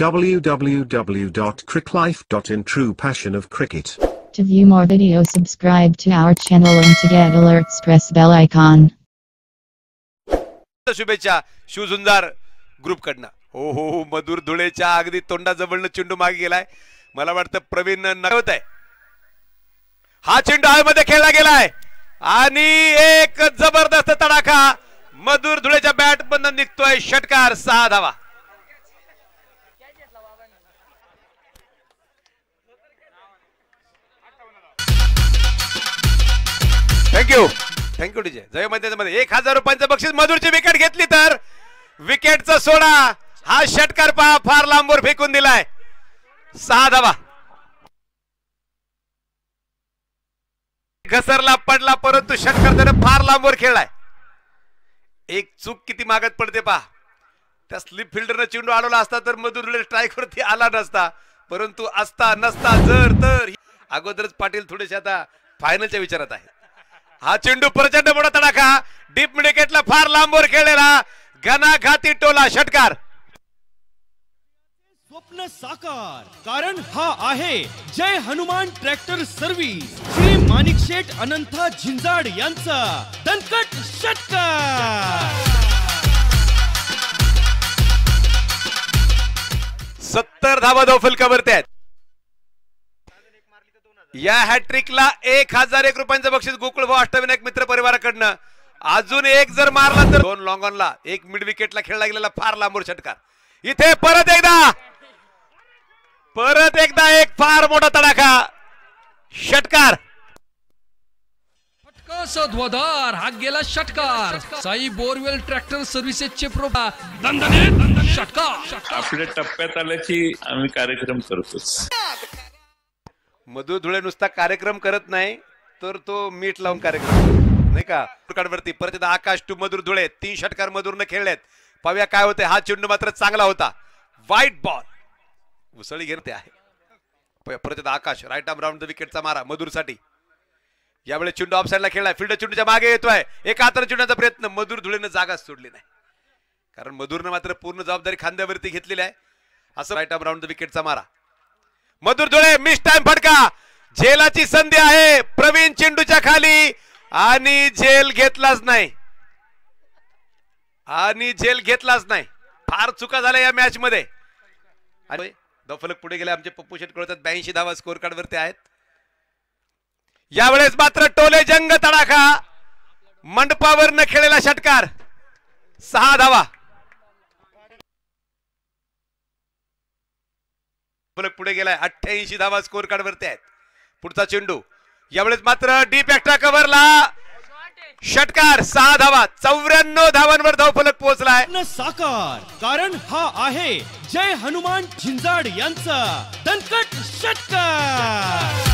www.cricklife.in True Passion of Cricket. To view more videos, subscribe to our channel and to get alerts press bell icon. शुभेच्छा Shivsundar group कडनं. हो हो मधुर धुळेच्या अगदी तोंडाजवळनं चेंडू मागे गेलाय. मला वाटतं प्रवीण नव्हत आहे. हा चेंडू हवेमध्ये खेळला गेलाय आणि एक जबरदस्त तडाखा मधुर धुळेच्या बॅट मधून निघतोय. षटकार, 6 धावा. Thank you thank you DJ. जय मध्ये 1000 रुपयांचं बक्षीस. मधुरची विकेट घेतली तर विकेटचा सोडा. हा षटकार पहा, फार लांबवर फेकून दिलाय. 6 धावा. घसरला पडला परंतु षटकार त्याने फार लांबवर खेळलाय. एक चूक किती मागत पडते पहा. त्या स्लिप फिल्डरने चेंडू अडवला असता तर मधुर स्ट्राईक वरती आला नसता. परंतु असता नसता जर तर अगोदरच पाटील थोडेसे आता फायनलच्या विचारात आहे. हा चेंडू प्रचंड मोठा तडाखा डीप मिडविकेटला फार लांबवर खेळलेला घणाघाती टोला. षटकार. स्वप्न साकार, कारण हा आहे जय हनुमान ट्रॅक्टर सर्व्हिस. श्री माणिकशेठ अनंता झिंजाड यांचा दणकट षटकार. 70 धावा धाव फलकावरती आहेत. या हॅट्रिकला 1001 रुपयांचं बक्षीस गोकुळ भाऊ अष्टविनायक मित्र परिवाराकडनं. अजून एक जर मारला तर 2 लॉंग ऑनला, 1 मिड विकेटला खेळला गेलेला फार लांबवर षटकार. इथे परत एकदा एक फार मोठा तडाखा. षटकार. ध्वधार हा गेला षटकार. साई बोरवेल ट्रॅक्टर सर्व्हिसेसचे षटकार. आपल्या टप्प्यात आल्याची आम्ही कार्यक्रम करतोच. मधुर धुळे नुसता कार्यक्रम करत नाही तर तो मीठ लावून कार्यक्रम नाही का. वरती परत आकाश टू मधुर धुळे. 3 षटकार मधुरने खेळलेत. पाहूया काय होते. हा चेंडू मात्र चांगला होता. व्हाईट बॉल उसळी घेते आहे. परत Akash right arm round the विकेटचा मारा मधुरसाठी. यावेळी चेंडू ऑफ साईडला खेळलाय. फील्ड चेंडूच्या मागे येतोय. एका हाताने चेंडूचा प्रयत्न. मधुर धुळेनं जागाच सोडली नाही कारण मधुरनं मात्र पूर्ण जबाबदारी खांद्यावरती घेतलेली आहे. असं राईट आर्म राऊंड द विकेटचा मारा. मधुर धुळे मिस टाइम फटका. झेलाची संधी आहे प्रवीण चेंडूच्या खाली आणि झेल घेतलाच नाही. फार चुका झाल्या या मॅच मध्ये. फलक पुढे गेले आमचे पप्पू शेट कळतात. 82 धावा स्कोर कार्ड वरती आहेत. यावेळेस मात्र टोले जंग तडाखा मंडपावर न खेळलेला षटकार. 6 धावा. फलक पुढे गेलाय. 88 धावा स्कोर कार्ड वरती आहेत. पुढचा चेंडू यावेळेस मात्र डीप एक्स्ट्रा कव्हरला षटकार. 6 धावा. 94 धावांवर धाव फलक पोहोचलाय. साकार, कारण हा आहे जय हनुमान झिंजाड यांचा दणकट षटकार.